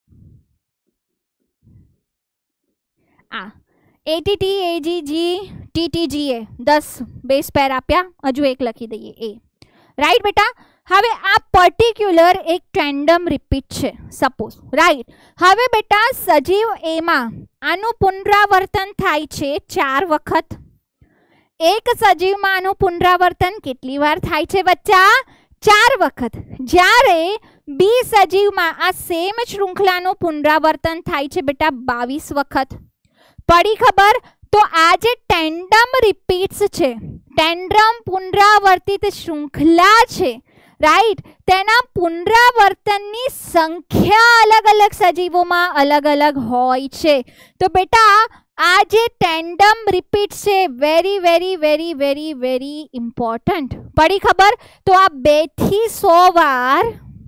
આ ATT AGG TTGA 10 base pair આપ્યા, હજુ એક લખી દઈએ એ. રાઈટ બેટા. હવે આ પર્ટિક્યુલર એક ટેન્ડમ રિપીટ છે સપોઝ. રાઈટ. હવે બેટા સજીવ એમાં આનું પુનરાવર્તન થાય છે 4 વખત. એક સજીવમાં આનું પુનરાવર્તન કેટલી વાર થાય છે બચ્ચા? 4 વખત. જ્યારે બી સજીવમાં આ સેમ શૃંખલાનું પુનરાવર્તન થાય છે બેટા 22 વખત. પડી ખબર? તો આ જે ટેન્ડમ રિપીટ્સ છે, ટેન્ડમ પુનરાવર્તિત શૃંખલા છે, રાઈટ, તેના પુનરાવર્તનની સંખ્યા અલગ અલગ સજીવોમાં અલગ અલગ હોય છે. તો બેટા આ જે ટેન્ડમ રિપીટ છે very very very very very important. પડી ખબર? તો આ 2 થી 100 વાર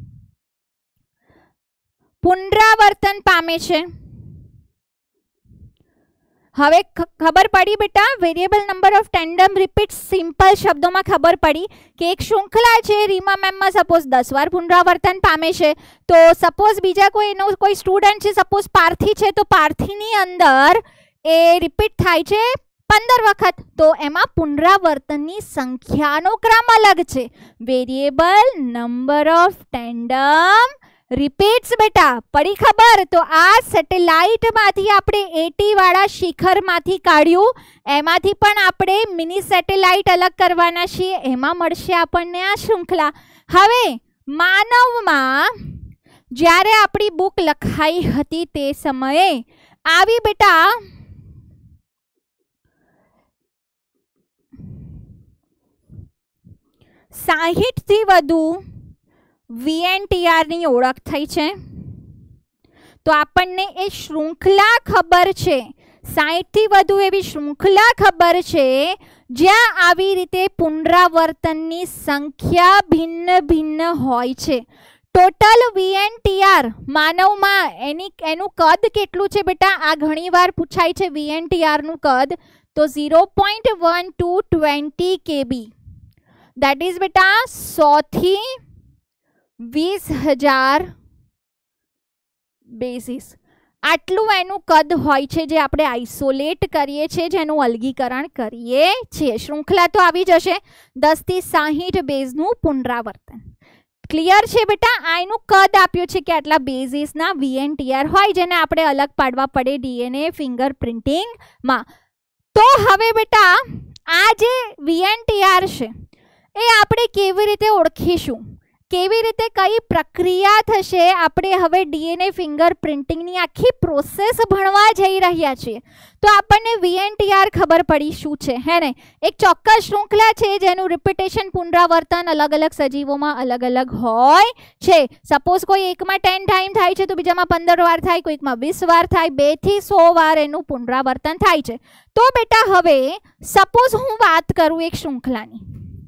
પુનરાવર્તન પામે છે. હવે ખબર પડી બેટા variable number of tandem repeat. Simple શબ્દોમાં ખબર પડી કે એક શૃંખલા છે, રીમા મેમમાં સપોઝ 10 વાર પુનરાવર્તન પામે છે. તો સપોઝ બીજા કોઈનો કોઈ સ્ટુડન્ટ છે, સપોઝ પાર્થી છે, તો પાર્થીની અંદર એ રિપીટ થાય છે 15 વખત. તો એમાં પુનરાવર્તનની સંખ્યાનો ક્રમ અલગ છે. Variable number of tandem repeats બેટા. પડી ખબર? તો આ સેટેલાઇટમાંથી આપણે 80 વાળા શિખરમાંથી કાઢ્યું, એમાંથી પણ આપણે મિની સેટેલાઇટ અલગ કરવાના છીએ, એમાં મળશે આપણને આ શૃંખલા. હવે માનવમાં જ્યારે આપણી બુક લખાઈ હતી તે સમયે આવી બેટા 60 થી વધુ VNTR ની ઓળખ થઈ છે. તો આપણને એ શૃંખલા ખબર છે, 60 થી વધુ એવી શૃંખલા ખબર છે જ્યાં આવી રીતે પુનરાવર્તનની સંખ્યા ભિન્ન ભિન્ન હોય છે. ટોટલ VNTR માનવમાં એનું કદ કેટલું છે બેટા? આ ઘણીવાર પૂછાય છે VNTR નું કદ. તો 0.1 to 20 KB. દેટ ઇઝ બેટા 100 થી 20,000 બેઝિસ. આટલું એનું કદ હોય છે જે આપણે આઇસોલેટ કરીએ છીએ, જેનું અલગીકરણ કરીએ છીએ. શૃંખલા તો આવી જશે 10 થી 60 બેઝનું પુનરાવર્તન. ક્લિયર છે બેટા? આ એનું કદ આપ્યું છે કે આટલા બેઝિસના VNTR હોય, જેને આપણે અલગ પાડવા પડે DNA ફિંગરપ્રિન્ટિંગમાં. તો હવે બેટા આ જે VNTR છે એ આપણે કેવી રીતે ઓળખીશું? કેવી રીતે કઈ પ્રક્રિયા થશે? આપણે હવે DNA ફિંગરપ્રિન્ટિંગની આખી પ્રોસેસ ભણવા જઈ રહ્યા છીએ. તો આપણને VNTR ખબર પડી શું છે, હે ને? એક ચોક્કસ શૃંખલા છે જેનું રિપીટેશન પુનરાવર્તન અલગ અલગ સજીવોમાં અલગ અલગ હોય છે. સપોઝ કોઈ એકમાં 10 ટાઈમ થાય છે, તો બીજામાં 15 વાર થાય, કોઈકમાં 20 વાર થાય, 2 થી 100 વાર એનું પુનરાવર્તન થાય છે. તો બેટા હવે સપોઝ હું વાત કરું એક શૃંખલાની.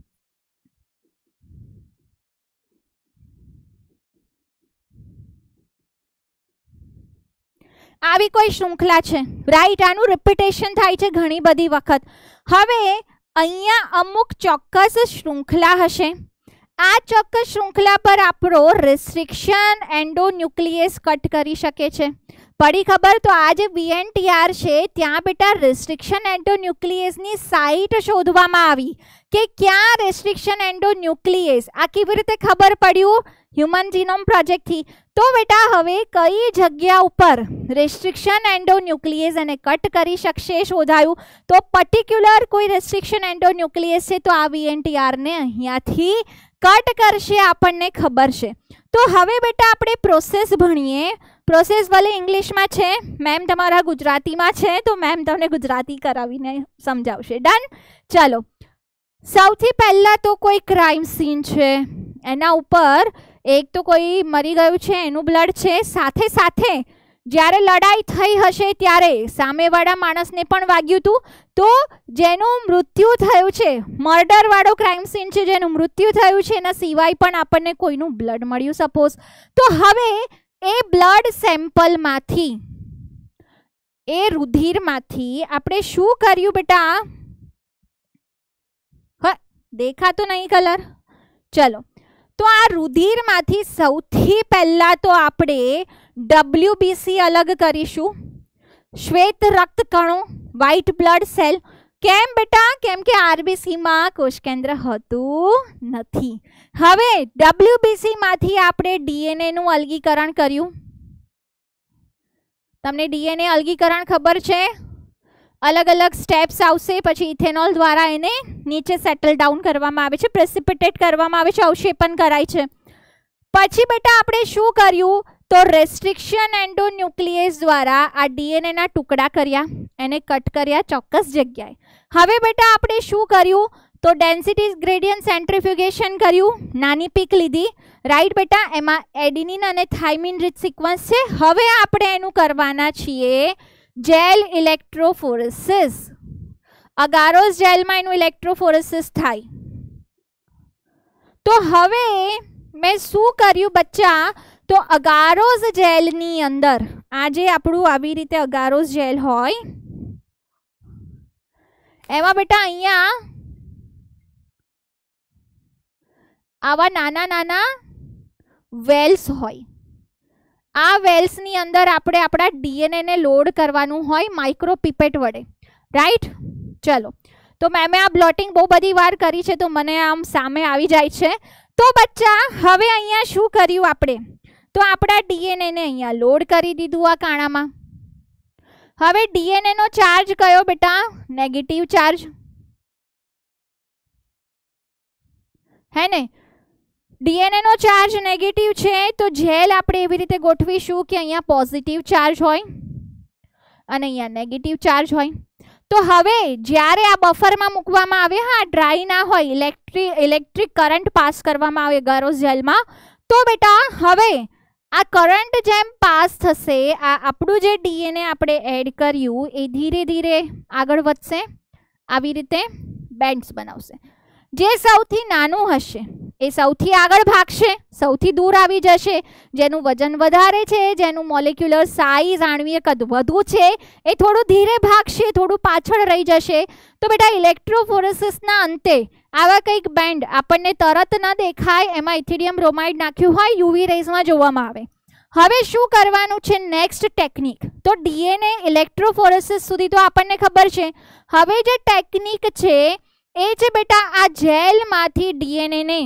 આવી કોઈ શૃંખલા છે, રાઈટ, આનું રિપીટેશન થાય છે ઘણી બધી વખત. હવે અહીંયા અમુક ચોક્કસ શૃંખલા હશે. આ ચોક્કસ શૃંખલા પર આપણો રેસ્ટ્રિક્શન એન્ડોન્યુક્લિયસ કટ કરી શકે છે. પડી ખબર? તો આ જે VNTR છે ત્યાં બેટા રેસ્ટ્રિક્શન એન્ડોન્યુક્લિયસની સાઇટ શોધવામાં આવી કે ક્યાં રેસ્ટ્રિક્શન એન્ડોન્યુક્લિયસ. આ કેવી રીતે ખબર પડ્યું? હ્યુમન જીનોમ પ્રોજેક્ટથી. તો બેટા હવે કઈ જગ્યા ઉપર રેસ્ટ્રિક્શન એન્ડોન્યુક્લિયસ એને કટ કરી શકશે શોધાયું. તો પર્ટિક્યુલર કોઈ રેસ્ટ્રિક્શન એન્ડોન્યુક્લિયસ છે તો આ VNTR ને અહીંયાથી કટ કરશે, આપણને ખબર છે. તો હવે બેટા આપણે પ્રોસેસ ભણીએ. પ્રોસેસ ભલે ઇંગ્લિશમાં છે, મેમ તમારા ગુજરાતીમાં છે, તો મેમ તમને ગુજરાતી કરાવીને સમજાવશે. ડન? ચલો, સૌથી પહેલા તો કોઈ ક્રાઇમ સીન છે, એના ઉપર એક તો કોઈ મરી ગયું છે, એનું બ્લડ છે. સાથે સાથે જ્યારે લડાઈ થઈ હશે ત્યારે સામેવાળા માણસને પણ વાગ્યું હતું, તો જેનું મૃત્યુ થયું છે, મર્ડર વાળો ક્રાઇમ સીન છે, જેનું મૃત્યુ થયું છે એના સિવાય પણ આપણને કોઈનું બ્લડ મળ્યું સપોઝ. તો હવે એ બ્લડ સેમ્પલમાંથી, એ રુધિરમાંથી આપણે શું કર્યું બેટા? દેખાતો નહીં કલર? ચલો, તો આ રુધિરમાંથી સૌથી પહેલા તો આપણે WBC અલગ કરીશું, શ્વેત રક્તકણો, વ્હાઇટ બ્લડ સેલ. કેમ બેટા? કેમ કે આરબીસી માં કોષ કેન્દ્ર હતું નથી. હવે ડબ્લ્યુબીસી માંથી આપણે ડીએનએ નું અલગીકરણ કર્યું. તમને ડીએનએ અલગીકરણ ખબર છે? અલગ અલગ સ્ટેપ્સ આવશે, પછી ઇથેનોલ દ્વારા એને નીચે સેટલ ડાઉન કરવામાં આવે છે, પ્રેસિપિટેટ કરવામાં આવે છે, અવક્ષેપન કરાય છે. પછી બેટા આપણે શું કર્યું? તો રેસ્ટ્રિક્શન એન્ડોન્યુક્લિયસ દ્વારા આ ડીએનએ ના ટુકડા કર્યા, એને કટ કર્યા ચોક્કસ જગ્યાએ. હવે બેટા આપણે શું કર્યું? તો ડેન્સિટી ગ્રેડિયન્ટ સેન્ટ્રીફ્યુગેશન કર્યું, નાની પીક લીધી, રાઈટ બેટા. એમાં એડિનિન અને થાઇમિન રીચ સિક્વન્સ છે. હવે આપણે એનું કરવાના છીએ જેલ ઇલેક્ટ્રોફોરેસિસ. અગારોસ જેલમાં એનું ઇલેક્ટ્રોફોરેસિસ થાય. તો હવે મેં શું કર્યું બચ્ચા? તો અગારોસ જેલની અંદર આ જે આપણું આવી રીતે અગારોસ જેલ હોય એમાં બેટા અહીંયા આવા નાના નાના વેલ્સ હોય. આ વેલ્સની અંદર આપણે આપણા ડીએનએ ને લોડ કરવાનું હોય માઇક્રોપિપેટ વડે, રાઈટ. ચલો, તો મેં આ બ્લોટિંગ બહુ બધી વાર કરી છે તો મને આમ સામે આવી જાય છે. તો બચ્ચા હવે અહીંયા શું કર્યું આપણે? તો આપણા ડીએનએ ને અહીંયા લોડ કરી દીધું આ કાણામાં. હવે ડીએનએ નો ચાર્જ કયો બેટા? નેગેટિવ ચાર્જ, હે ને? ડીએનએ નો ચાર્જ નેગેટિવ છે તો જેલ આપણે એવી રીતે ગોઠવીશું કે અહીંયા પોઝિટિવ ચાર્જ હોય અને અહીંયા નેગેટિવ ચાર્જ હોય. તો હવે જ્યારે આ બફરમાં મૂકવામાં આવે, હા ડ્રાય ના હોય, ઇલેક્ટ્રિક કરંટ પાસ કરવામાં આવે અગારોસ જેલમાં, તો બેટા હવે આ કરંટ જેમ પાસ થશે, આ આપણું જે ડીએનએ આપણે એડ કર્યું એ ધીરે ધીરે આગળ વધશે, આવી રીતે બેન્ડ્સ બનાવશે. જે સૌથી નાનું હશે એ સૌથી આગળ ભાગશે, સૌથી દૂર આવી જશે. જેનું વજન વધારે છે, જેનું મોલેક્યુલર સાઇઝ આણ્વીય કદ વધુ છે, એ થોડું ધીરે ભાગશે, થોડું પાછળ રહી જશે. તો બેટા ઇલેક્ટ્રોફોરેસિસના અંતે આવા કંઈક બેન્ડ આપણને તરત ન દેખાય, એમાં ઇથિડિયમ બ્રોમાઇડ નાખ્યું હોય, યુવી રેઝમાં જોવામાં આવે. હવે શું કરવાનું છે? Next technique. તો ડીએનએ ઇલેક્ટ્રોફોરેસિસ સુધી તો આપણને ખબર છે. હવે જે ટેકનિક છે એ છે બેટા આ જેલમાંથી ડીએનએ ને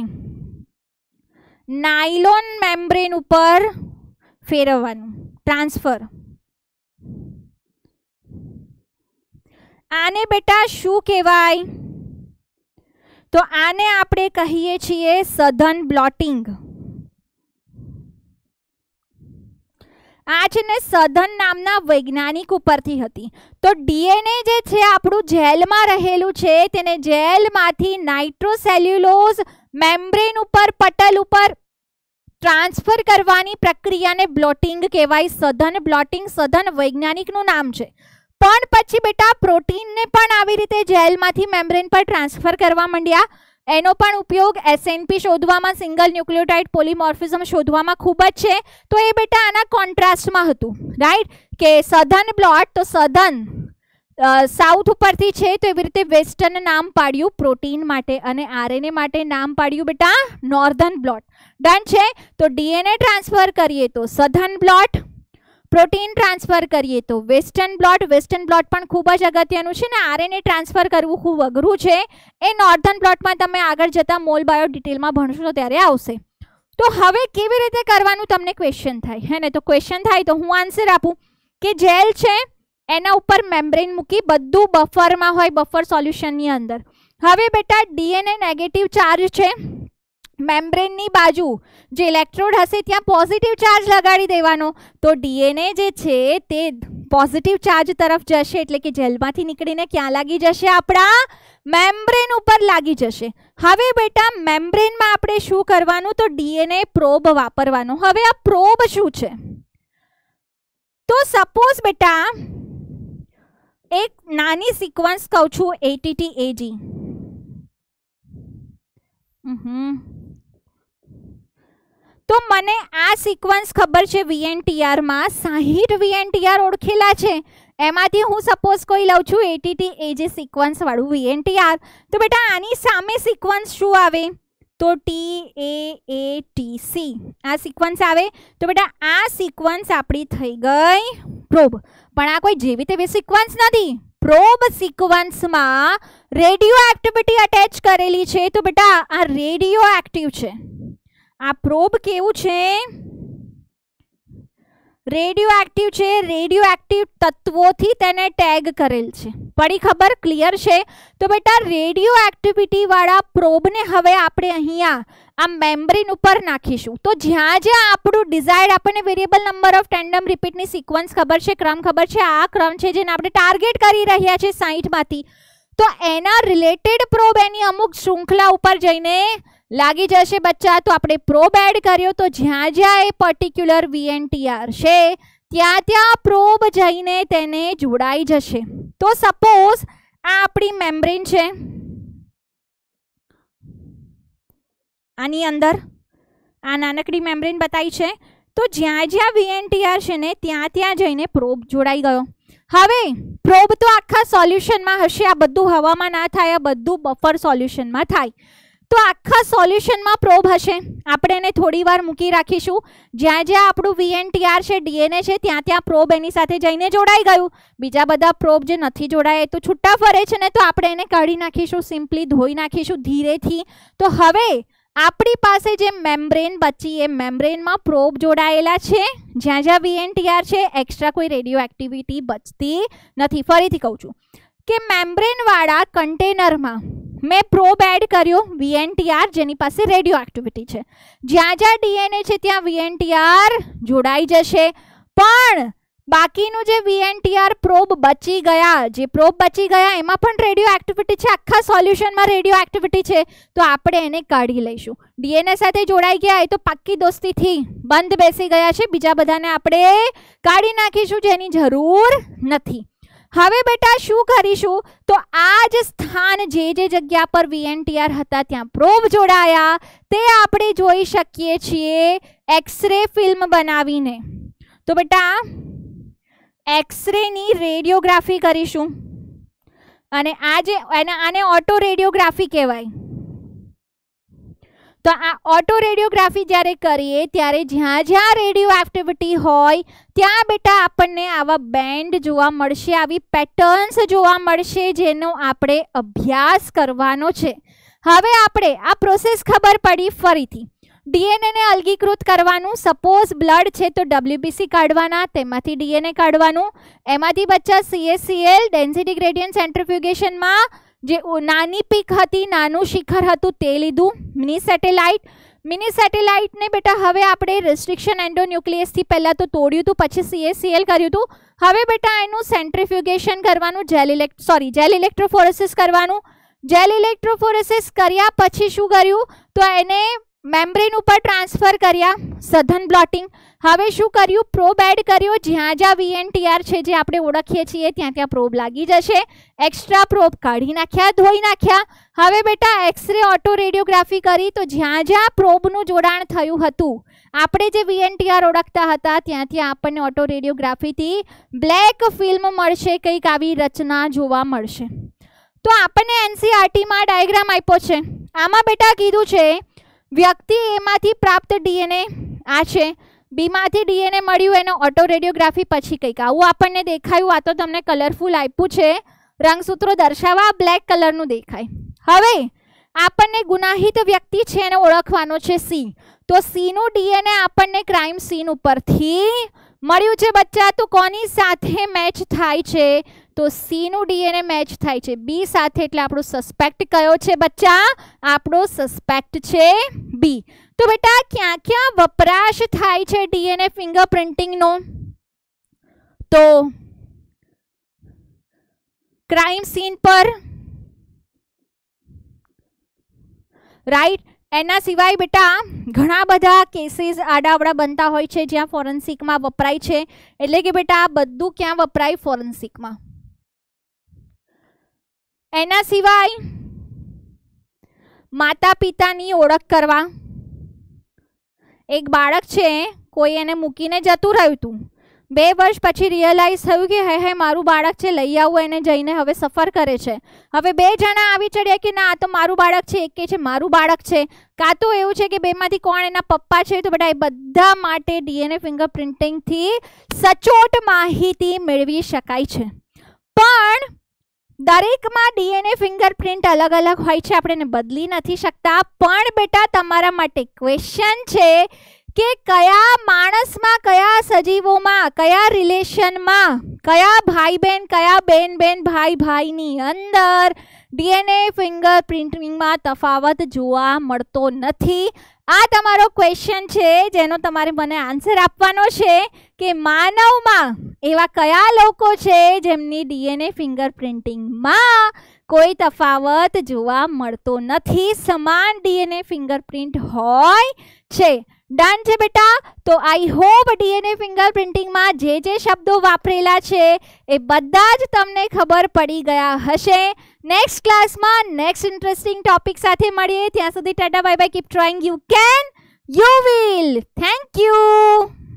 નાયલોન મેમ્બ્રેન ઉપર ફેરવવાનું, ટ્રાન્સફર. આને બેટા શું કહેવાય? તો આને આપણે કહીએ છીએ સઘન બ્લોટિંગ. આ છે ને સઘન નામના વૈજ્ઞાનિક ઉપરથી હતી. તો ડીએનએ જે છે આપણું જેલમાં રહેલું છે તેને જેલમાંથી નાઇટ્રોસેલ્યુલોઝ મેમ્બ્રેન ઉપર, પટલ ઉપર ટ્રાન્સફર કરવાની પ્રક્રિયાને બ્લોટિંગ કહેવાય. સઘન બ્લોટિંગ સઘન વૈજ્ઞાનિકનું નામ છે. પણ પછી બેટા પ્રોટીનને પણ આવી રીતે જેલમાંથી મેમ્બ્રેન પર ટ્રાન્સફર કરવા માંડ્યા. એનો પણ ઉપયોગ એસએનપી શોધવામાં, સિંગલ ન્યુક્લિયોટાઇડ પોલિમોર્ફિઝમ શોધવામાં ખૂબ જ છે. તો એ બેટા આના કોન્ટ્રાસ્ટમાં હતું, રાઈટ. કે સઘન બ્લોટ, તો સઘન સાઉથ ઉપરથી છે તો એવી રીતે વેસ્ટર્ન નામ પાડ્યું પ્રોટીન માટે, અને આરએનએ માટે નામ પાડ્યું બેટા નોર્ધન બ્લોટ. ડન છે. તો ડીએનએ ટ્રાન્સફર કરીએ તો સઘન બ્લોટ, પ્રોટીન ટ્રાન્સફર કરીએ તો વેસ્ટર્ન બ્લોટ. વેસ્ટર્ન બ્લોટ પણ ખૂબ જ અગત્યનું છે ને આરએનએ ટ્રાન્સફર કરવું ખૂબ અઘરું છે. એ નોર્ધન બ્લોટમાં તમે આગળ જતા મોલ બાયો ડિટેલમાં ભણશો તો ત્યારે આવશે. તો હવે કેવી રીતે કરવાનું તમને ક્વેશ્ચન થાય, હે ને? તો ક્વેશ્ચન થાય તો હું આન્સર આપું કે જેલ છે એના ઉપર મેમ્બ્રેન મૂકી, બધું બફરમાં હોય, બફર સોલ્યુશનની અંદર. હવે બેટા ડીએનએ નેગેટિવ ચાર્જ છે, મેમ્બ્રેનની બાજુ જે ઇલેક્ટ્રોડ હશે ત્યાં પોઝિટિવ ચાર્જ લગાડી દેવાનો. તો ડીએનએ જે છે તે પોઝિટિવ ચાર્જ તરફ જશે, એટલે કે જેલમાંથી નીકળીને ક્યાં લાગી જશે? આપણા મેમ્બ્રેન ઉપર લાગી જશે. હવે બેટા મેમ્બ્રેનમાં આપણે શું કરવાનું? તો ડીએનએ પ્રોબ વાપરવાનો. હવે આ પ્રોબ શું છે? તો સપોઝ બેટા એક નાની સિક્વન્સ કહું છું, એટીટી એજી. તો મને આ સિક્વન્સ ખબર છે VNTR માં 60 VNTR ઓળખેલા છે. એમાંથી હું સપોઝ કોઈ લઉં છું એટીટી એજે સિક્વન્સ વાળું VNTR. તો બેટા આની સામે સિક્વન્સ શું આવે? તો TAATC આ સિક્વન્સ આવે. તો બેટા આ સિક્વન્સ આપણી થઈ ગઈ પ્રોબ. પણ આ કોઈ જેવી તેવી સિક્વન્સ નથી, પ્રોબ સિક્વન્સમાં રેડિયો એક્ટિવિટી અટેચ કરેલી છે. તો બેટા આ રેડિયો એક્ટિવ છે. આ પ્રોબ કેવું છે? રેડિયો એક્ટિવ છે. રેડિયો એક્ટિવ તત્વોથી તેને ટેગ કરેલ છે. પડી ખબર? ક્લિયર છે? તો બેટા રેડિયો એક્ટિવિટી વાળા પ્રોબને હવે આપણે અહીંયા આ મેમ્બ્રેન ઉપર નાખીશું. તો જ્યાં જ્યાં આપણું ડિઝાયર્ડ આપણને વેરિયેબલ નંબર ઓફ ટેન્ડમ રિપીટની સિક્વન્સ ખબર છે, ક્રમ ખબર છે, આ ક્રમ છે જેને આપણે ટાર્ગેટ કરી રહ્યા છે 60 માંથી, તો એના રિલેટેડ પ્રોબ એની અમુક શૃંખલા ઉપર જઈને લાગી જશે બચ્ચા. તો આપણે પ્રોબ એડ કર્યો તો જ્યાં જ્યાં એ પર્ટિક્યુલર VNTR છે ત્યાં ત્યાં પ્રોબ જઈને તેને જોડાઈ જશે. તો સપોઝ આ આપણી મેમ્બ્રેન છે, આની અંદર આ નાનકડી મેમ્બ્રેન બતાવી છે. તો જ્યાં જ્યાં VNTR છે ને ત્યાં ત્યાં જઈને પ્રોબ જોડાઈ ગયો. હવે પ્રોબ તો આખા સોલ્યુશનમાં હશે. આ બધું હવામાં ના થાય, આ બધું બફર સોલ્યુશનમાં થાય. તો આખા સોલ્યુશનમાં પ્રોબ હશે. આપણે એને થોડી વાર મૂકી રાખીશું. જ્યાં જ્યાં આપણું VNTR છે, DNA છે, ત્યાં ત્યાં પ્રોબ એની સાથે જઈને જોડાઈ ગયું. બીજા બધા પ્રોબ જે નથી જોડાયા એ તો છૂટા ફરે છે ને, તો આપણે એને કાઢી નાખીશું, સિમ્પલી ધોઈ નાખીશું ધીરેથી. તો હવે આપણી પાસે જે મેમ્બ્રેન બચી એ મેમ્બ્રેનમાં પ્રોબ જોડાયેલા છે. જ્યાં જ્યાં VNTR છે એક્સ્ટ્રા કોઈ રેડિયો એક્ટિવિટી બચતી નથી. ફરીથી કહું છું કે મેમ્બ્રેન વાળા કન્ટેનરમાં મેં પ્રોબ એડ કર્યો VNTR જેની પાસે રેડિયો એક્ટિવિટી છે. જ્યાં જ્યાં DNA છે ત્યાં VNTR જોડાઈ જશે. પણ બાકીનું જે VNTR પ્રોબ બચી ગયા, જે પ્રોબ બચી ગયા એમાં પણ રેડિયો એક્ટિવિટી છે. આખા સોલ્યુશનમાં રેડિયો એક્ટિવિટી છે. તો આપણે એને કાઢી લઈશું. DNA સાથે જોડાઈ ગયા એ તો પાક્કી દોસ્તીથી બંધ બેસી ગયા છે. બીજા બધાને આપણે કાઢી નાખીશું જેની જરૂર નથી. હવે બેટા શું કરીશું? તો આ જ સ્થાન જે જગ્યા પર VNTR હતા ત્યાં પ્રોબ જોડાયા તે આપણે જોઈ શકીએ છીએ એક્સરે ફિલ્મ બનાવીને. તો બેટા એક્સરે ની રેડિયોગ્રાફી કરીશું અને આને ઓટો રેડિયોગ્રાફી કહેવાય. તો આ ઓટો રેડિયોગ્રાફી જ્યારે કરીએ ત્યારે જ્યાં જ્યાં રેડિયો એક્ટિવિટી હોય ત્યાં બેટા આપણને આવા બેન્ડ જોવા મળશે, આવી પેટર્ન્સ જોવા મળશે જેનો આપણે અભ્યાસ કરવાનો છે. હવે આપણે આ પ્રોસેસ ખબર પડી. ફરીથી DNA ને અલગીકૃત કરવાનું. સપોઝ બ્લડ છે તો WBC કાઢવાના, તેમાંથી DNA કાઢવાનું. એમાંથી બચ્ચા CaCl ડેન્સિટી ગ્રેડિયન્ટ સેન્ટ્રીફ્યુગેશનમાં જે નાની પીક હતી, નાનું શિખર હતું તે લીધું. મિની સેટેલાઇટને બેટા હવે આપણે રિસ્ટ્રિક્શન એન્ડોન્યુક્લિયસથી પહેલાં તો તોડ્યું હતું, પછી CaCl કર્યું હતું. હવે બેટા એનું સેન્ટ્રીફ્યુગેશન કરવાનું, જેલ ઇલેક્ટ્રોફોરેસિસ કરવાનું. જેલ ઇલેક્ટ્રોફોરેસિસ કર્યા પછી શું કર્યું? તો એને મેમ્બ્રેન ઉપર ટ્રાન્સફર કર્યા, સઘન બ્લોટિંગ. હવે શું કર્યું? પ્રોબ એડ કર્યો. જ્યાં જ્યાં VNTR છે જે આપણે ઓળખીએ છીએ ત્યાં ત્યાં પ્રોબ લાગી જશે. એક્સ્ટ્રા પ્રોબ કાઢી નાખ્યા, ધોઈ નાખ્યા. હવે બેટા એક્સરે ઓટો રેડિયોગ્રાફી કરી તો જ્યાં જ્યાં પ્રોબનું જોડાણ થયું હતું, આપણે જે VNTR ઓળખતા હતા ત્યાં ત્યાં આપણને ઓટો રેડિયોગ્રાફીથી બ્લેક ફિલ્મ મળશે, કંઈક આવી રચના જોવા મળશે. તો આપણને NCERTમાં ડાયાગ્રામ આપ્યો છે. આમાં બેટા કીધું છે વ્યક્તિ એમાંથી પ્રાપ્ત DNA આ છે, બીમાંથી DNA મળ્યું એનો ઓટો રેડિયોગ્રાફી, પછી કંઈક આવું આપણને દેખાયું. આ તો તમને કલરફુલ આપ્યું છે, રંગસૂત્રો દર્શાવવા બ્લેક કલરનું દેખાય. હવે આપણને ગુનાહિત વ્યક્તિ છે એને ઓળખવાનો છે C. તો C નું DNA આપણને ક્રાઇમ સીન ઉપરથી મળ્યું છે બચ્ચા. તો કોની સાથે મેચ થાય છે? તો C નું DNA મેચ થાય છે B સાથે. એટલે આપણો સસ્પેક્ટ કયો છે બચ્ચા? આપણો સસ્પેક્ટ છે B. તો બેટા ક્યાં ક્યાં વપરાશ થાય છે DNA ફિંગરપ્રિન્ટિંગનો? તો ક્રાઇમ સીન પર, રાઈટ. એના સિવાય બેટા ઘણા બધા કેસીસ આડાવડા બનતા હોય છે જ્યાં ફોરેન્સિકમાં વપરાય છે. એટલે કે બેટા આ બધું ક્યાં વપરાય? ફોરેન્સિકમાં. એના સિવાય માતા પિતાની ઓળખ કરવા. એક બાળક છે, કોઈ એને મૂકીને જતું રહ્યું હતું, 2 વર્ષ પછી રિયલાઇઝ થયું કે હે મારું બાળક છે, લઈ આવું એને, જઈને હવે સફર કરે છે. હવે 2 જણા આવી ચડ્યા કે ના આ તો મારું બાળક છે, એક કે છે મારું બાળક છે, કાં તો એવું છે કે બેમાંથી કોણ એના પપ્પા છે. તો બેટા એ બધા માટે DNA ફિંગરપ્રિન્ટિંગથી સચોટ માહિતી મેળવી શકાય છે. પણ દરેકમાં ડીએનએ ફિંગરપ્રિન્ટ અલગ અલગ હોય છે, આપણે એને બદલી નથી શકતા. પણ બેટા તમારા માટે ક્વેશ્ચન છે કે કયા માણસમાં, કયા સજીવોમાં, કયા રિલેશનમાં, કયા ભાઈ બહેન, કયા બેન બેન, ભાઈ ભાઈની અંદર ડીએનએ ફિંગરપ્રિન્ટિંગમાં તફાવત જોવા મળતો નથી. આ તમારો ક્વેશ્ચન છે જેનો તમારે મને આન્સર આપવાનો છે કે માનવમાં એવા કયા લોકો છે જેમની ડીએનએ ફિંગરપ્રિન્ટિંગમાં કોઈ તફાવત જોવા મળતો નથી, સમાન ડીએનએ ફિંગરપ્રિન્ટ હોય છે. ડન છે બેટા. તો આઈ હોપ ડીએનએ ફિંગરપ્રિન્ટિંગમાં જે શબ્દો વાપરેલા છે એ બધા જ તમને ખબર પડી ગયા હશે. નેક્સ્ટ ક્લાસમાં નેક્સ્ટ ઇન્ટરેસ્ટિંગ ટોપિક સાથે મળીએ. ત્યાં સુધી tata bye bye. Keep trying. You can, you will. Thank you.